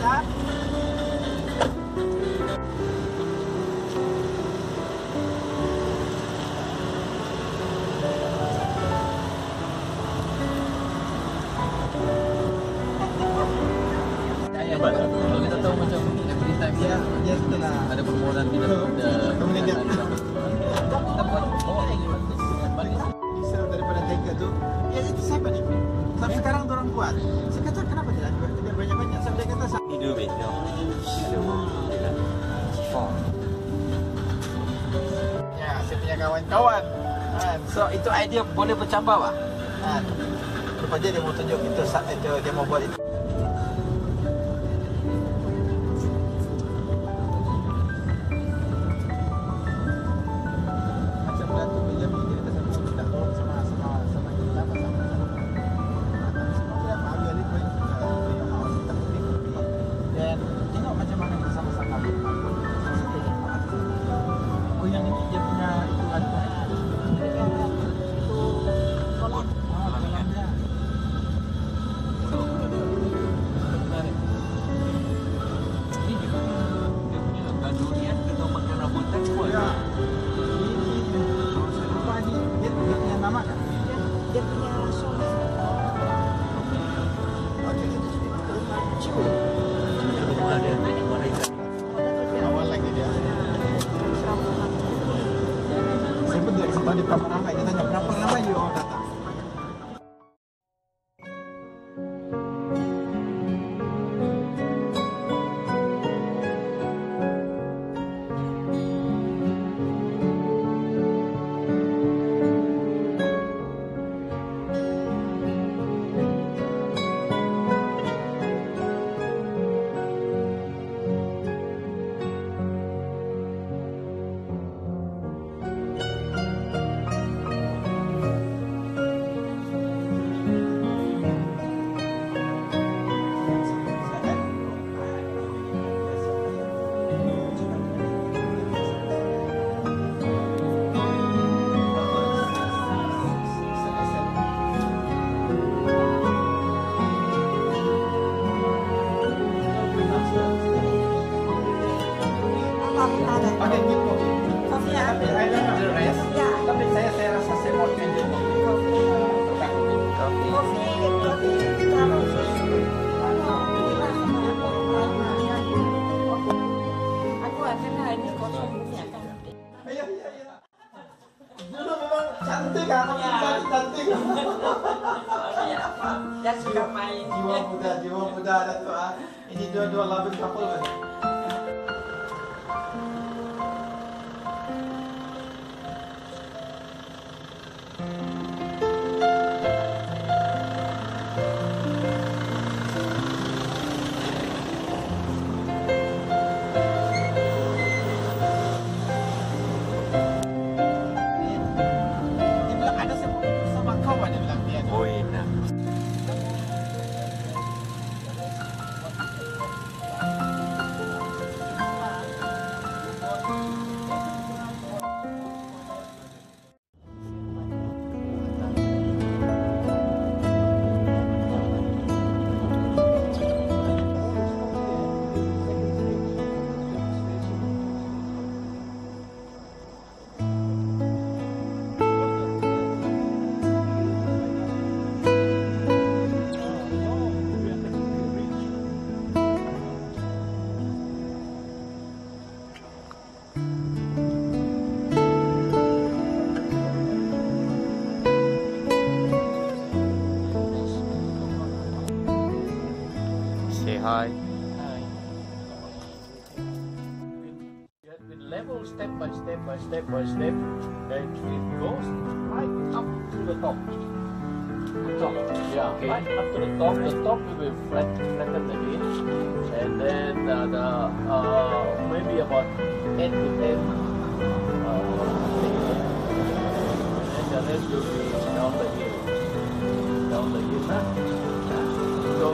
ya. Kalau kita tahu macam every time Ya, ya itulah. ada permohonan tidak ada Kemudian kita buat bawa lagi balik. diesel daripada tanker tu. Ya itu saya panik. Sampai sekarang orang kuat. Saya kata kenapa tidak banyak-banyak? Sampai dia kata Ni 2 meter. ya, saya punya kawan-kawan. So itu idea boleh bercabar pak. Lepas dia mau tunjuk itu dia mau buat itu. Macam batu meja ni dia kata saya minta tolong sama kita apa sama. Semua dia ambil itu yang mau kita pergi. Dan tengok macam mana kita sama-sama. Oh yang ini dia punya itu ada. Awal lagi dia. Saya pun tidak sempat di berapa ramai. Dia tanya berapa ramai you orang datang. Pakai good kopi. Kopi ya? Tapi I don't know the rest. Ya. Tapi saya rasa saya mau ambil kopi. Kopi. Bukan kopi. Kopi. Kopi terlalu susu. Aku akan ini kosong ini akan. Iya. Dulu memang cantik kan, cantik. Dia suka main. Jiwa muda ada tuh. Ini dua loving couple kan. Dia bilang ada sama kawan dia bilang dia. Oh, enak. Say hi. With level step by step, then it goes right up to the top. Top, yeah, Okay. right up to the top. The top will be flattened again, and then maybe about 8 to 10, and the rest will be down the hill. Huh? So.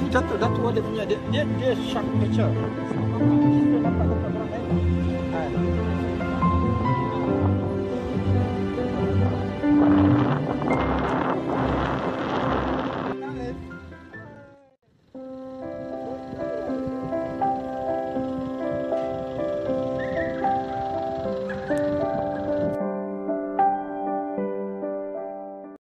jatuh dah tu ada punya dia shark catcher. Dia dapat orang lain.